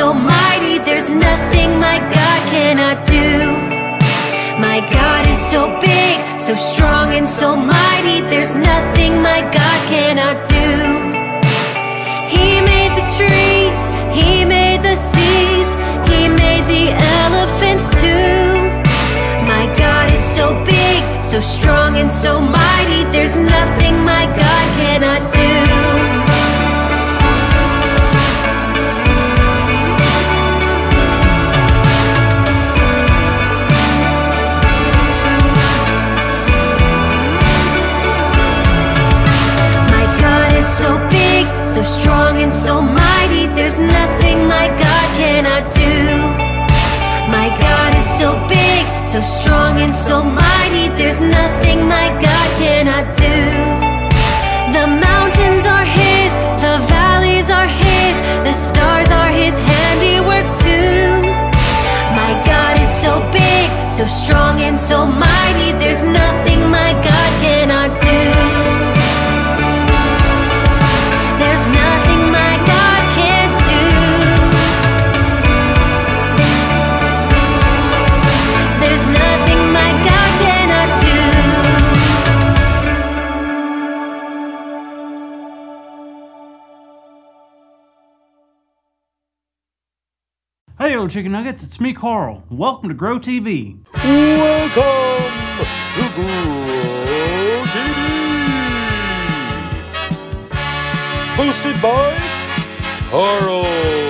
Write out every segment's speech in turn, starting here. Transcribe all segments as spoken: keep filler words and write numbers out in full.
so mighty, there's nothing my God cannot do. My God is so big, so strong and so mighty, there's nothing my God cannot do. He made the trees, He made the seas, He made the elephants too. My God is so big, so strong and so mighty, there's nothing my God cannot do. So strong and so mighty, there's nothing my God cannot do. My God is so big, so strong and so mighty, there's nothing my God cannot do. The mountains are His, the valleys are His, the stars are His handiwork too. My God is so big, so strong and so mighty, there's nothing my God cannot do. Hey, old chicken nuggets, it's me, Carl. Welcome to Grow T V. Welcome to Grow T V. Hosted by Carl,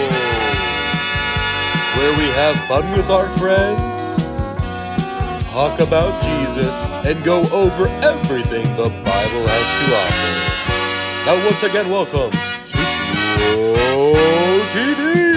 where we have fun with our friends, talk about Jesus, and go over everything the Bible has to offer. Now, once again, welcome to Grow T V.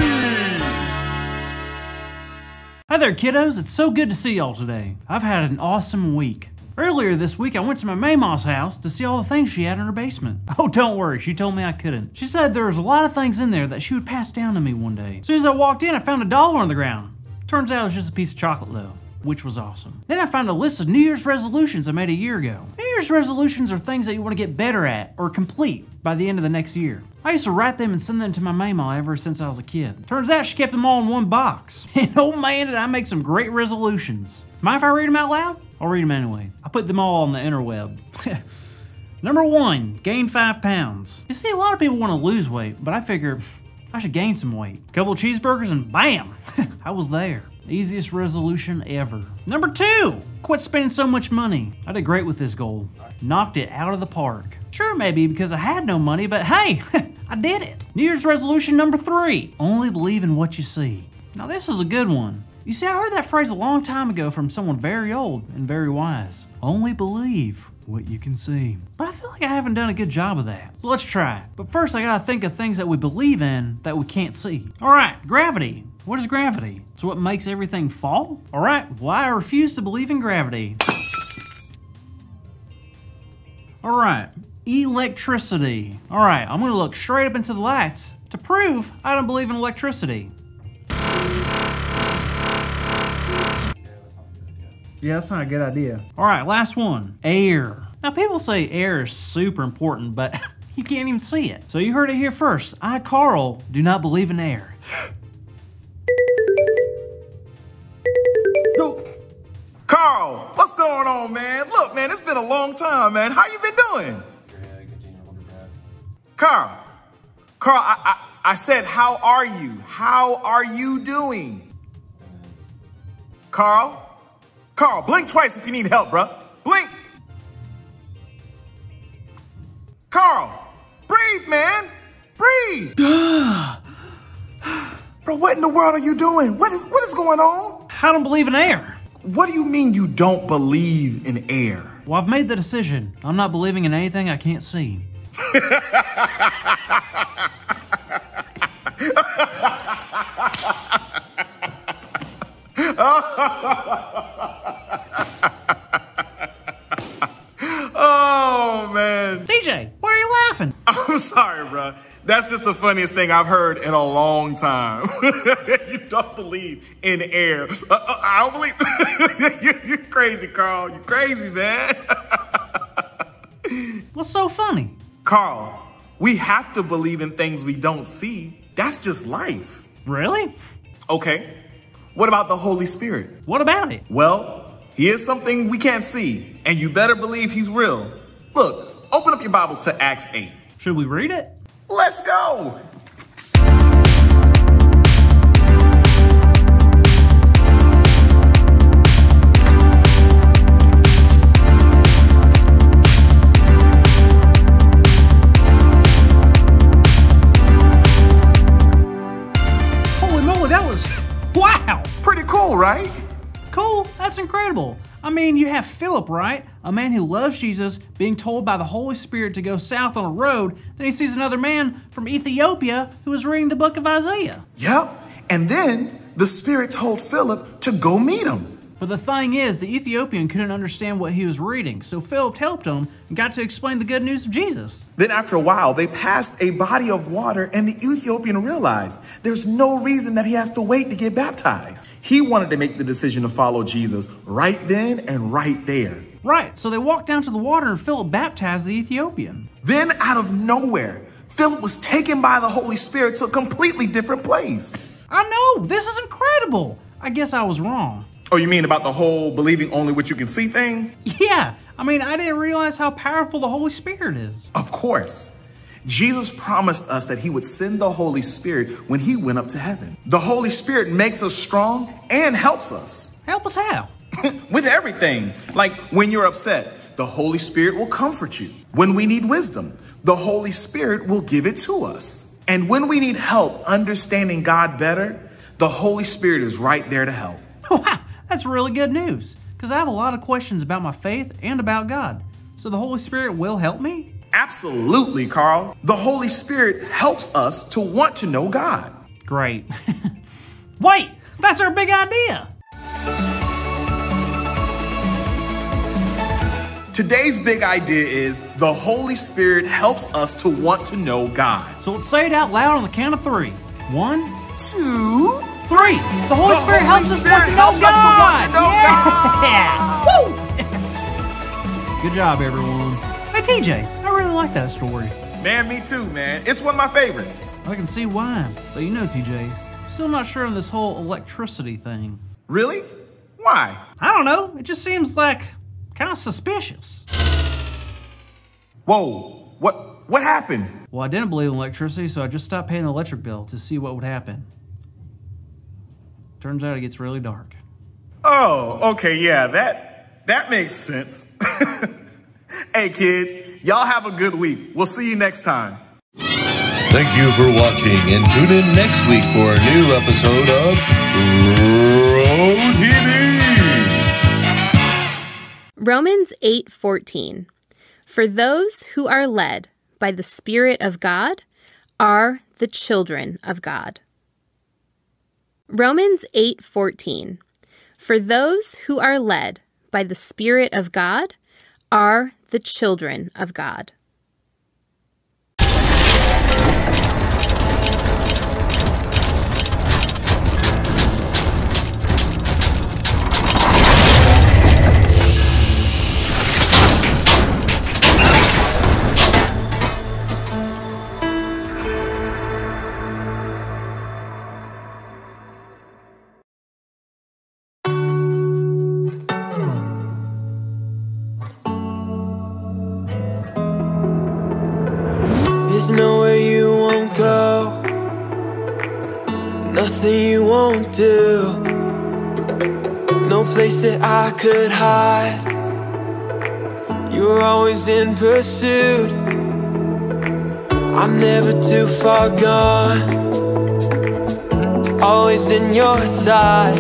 Hi there, kiddos. It's so good to see y'all today. I've had an awesome week. Earlier this week, I went to my Mayma's house to see all the things she had in her basement. Oh, don't worry, she told me I couldn't. She said there was a lot of things in there that she would pass down to me one day. As soon as I walked in, I found a dollar on the ground. Turns out it was just a piece of chocolate though, which was awesome. Then I found a list of New Year's resolutions I made a year ago. New Year's resolutions are things that you want to get better at or complete by the end of the next year. I used to write them and send them to my Mayma ever since I was a kid. Turns out she kept them all in one box. And oh man, did I make some great resolutions. Mind if I read them out loud? I'll read them anyway. I put them all on the interweb. Number one, gain five pounds. You see, a lot of people want to lose weight, but I figure I should gain some weight. A couple of cheeseburgers and bam, I was there. Easiest resolution ever. Number two, quit spending so much money. I did great with this goal. Knocked it out of the park. Sure, maybe because I had no money, but hey, I did it. New Year's resolution number three, only believe in what you see. Now this is a good one. You see, I heard that phrase a long time ago from someone very old and very wise. Only believe what you can see. But I feel like I haven't done a good job of that. So let's try it. But first I gotta think of things that we believe in that we can't see. All right, gravity. What is gravity? It's what makes everything fall? All right, well I refuse to believe in gravity. All right, electricity. All right, I'm gonna look straight up into the lights to prove I don't believe in electricity. Yeah, that's not a good idea. All right, last one, air. Now people say air is super important, but you can't even see it. So you heard it here first. I, Carl, do not believe in air. Go. Carl, what's going on, man? Look, man, it's been a long time, man. How you been doing? Carl, Carl, I, I, I said, how are you? How are you doing? Carl? Carl, blink twice if you need help, bro. Blink. Carl, breathe, man. Breathe. Bro, what in the world are you doing? What is what is going on? I don't believe in air. What do you mean you don't believe in air? Well, I've made the decision. I'm not believing in anything I can't see. Oh, man. D J, why are you laughing? I'm sorry, bro. That's just the funniest thing I've heard in a long time. You don't believe in air. Uh, uh, I don't believe. you're, you're crazy, Carl. You're crazy, man. What's so funny? Carl, we have to believe in things we don't see. That's just life. Really? Okay. What about the Holy Spirit? What about it? Well, he is something we can't see, and you better believe he's real. Look, open up your Bibles to Acts eight. Should we read it? Let's go! Wow! Pretty cool, right? Cool, that's incredible. I mean, you have Philip, right? A man who loves Jesus being told by the Holy Spirit to go south on a road. Then he sees another man from Ethiopia who is reading the book of Isaiah. Yep, and then the Spirit told Philip to go meet him. But the thing is, the Ethiopian couldn't understand what he was reading, so Philip helped him and got to explain the good news of Jesus. Then after a while, they passed a body of water, and the Ethiopian realized there's no reason that he has to wait to get baptized. He wanted to make the decision to follow Jesus right then and right there. Right, so they walked down to the water and Philip baptized the Ethiopian. Then out of nowhere, Philip was taken by the Holy Spirit to a completely different place. I know, this is incredible. I guess I was wrong. Oh, you mean about the whole believing only what you can see thing? Yeah, I mean, I didn't realize how powerful the Holy Spirit is. Of course. Jesus promised us that he would send the Holy Spirit when he went up to heaven. The Holy Spirit makes us strong and helps us. Help us how? With everything. Like when you're upset, the Holy Spirit will comfort you. When we need wisdom, the Holy Spirit will give it to us. And when we need help understanding God better, the Holy Spirit is right there to help. Wow. That's really good news, because I have a lot of questions about my faith and about God. So the Holy Spirit will help me? Absolutely, Carl. The Holy Spirit helps us to want to know God. Great. Wait, that's our big idea. Today's big idea is the Holy Spirit helps us to want to know God. So let's say it out loud on the count of three. One, two, three. The Holy the Spirit Holy helps us Spirit want to know helps us to God. want to know yeah. God. Woo! Good job, everyone. Hey, T J, I really like that story. Man, me too, man. It's one of my favorites. I can see why. But you know, T J, still not sure on this whole electricity thing. Really? Why? I don't know. It just seems like kind of suspicious. Whoa. What, what happened? Well, I didn't believe in electricity, so I just stopped paying the electric bill to see what would happen. Turns out it gets really dark. Oh, okay, yeah, that that makes sense. Hey kids, y'all have a good week. We'll see you next time. Thank you for watching, and tune in next week for a new episode of Row T V. Romans eight fourteen. For those who are led by the Spirit of God are the children of God. Romans eight fourteen. For those who are led by the Spirit of God are the children of God. There's nowhere you won't go, nothing you won't do, no place that I could hide. You're always in pursuit, I'm never too far gone, always in your side.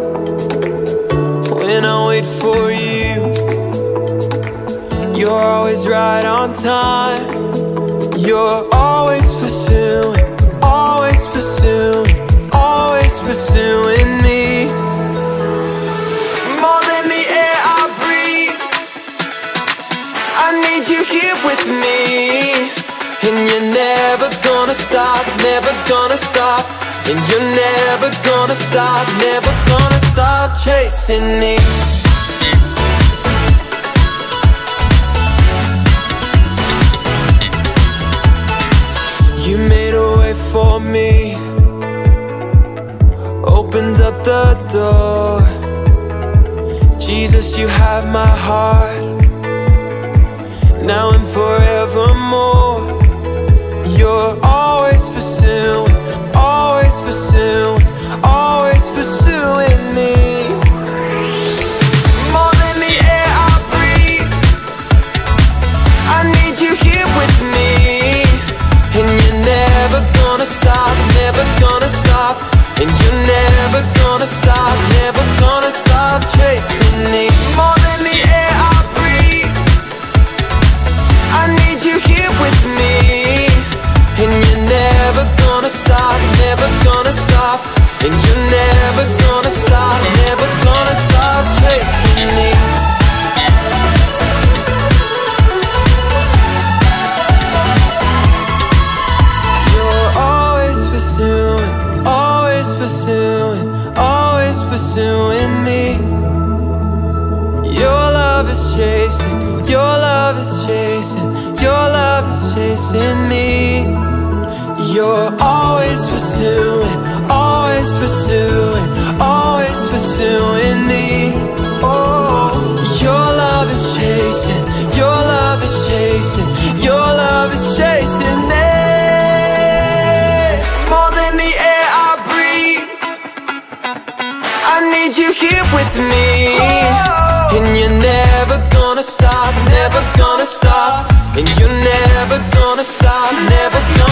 When I wait for you, you're always right on time. You're always pursuing, always pursuing, always pursuing me. More than the air I breathe, I need you here with me. And you're never gonna stop, never gonna stop. And you're never gonna stop, never gonna stop chasing me. You made a way for me opened up the door. Jesus, you have my heart, now and forevermore. You're always pursuing, always pursuing, always pursuing me. More than the air I breathe, I need you here with me. And you're never gonna stop, never gonna stop. And you're never gonna stop, never gonna stop chasing me. More than the air I breathe, I need you here with me. And you're never gonna stop, never gonna stop. And you're never gonna stop, never gonna stop chasing me. You're always pursuing, always pursuing, always pursuing me. Your love is chasing, your love is chasing, your love is chasing me. You're always pursuing, always pursuing, always pursuing me. Oh, your love is chasing, your love is chasing, your love is chasing me. More than the air I breathe, I need you here with me. And you're never gonna stop, never gonna stop. And you're never gonna stop, never gonna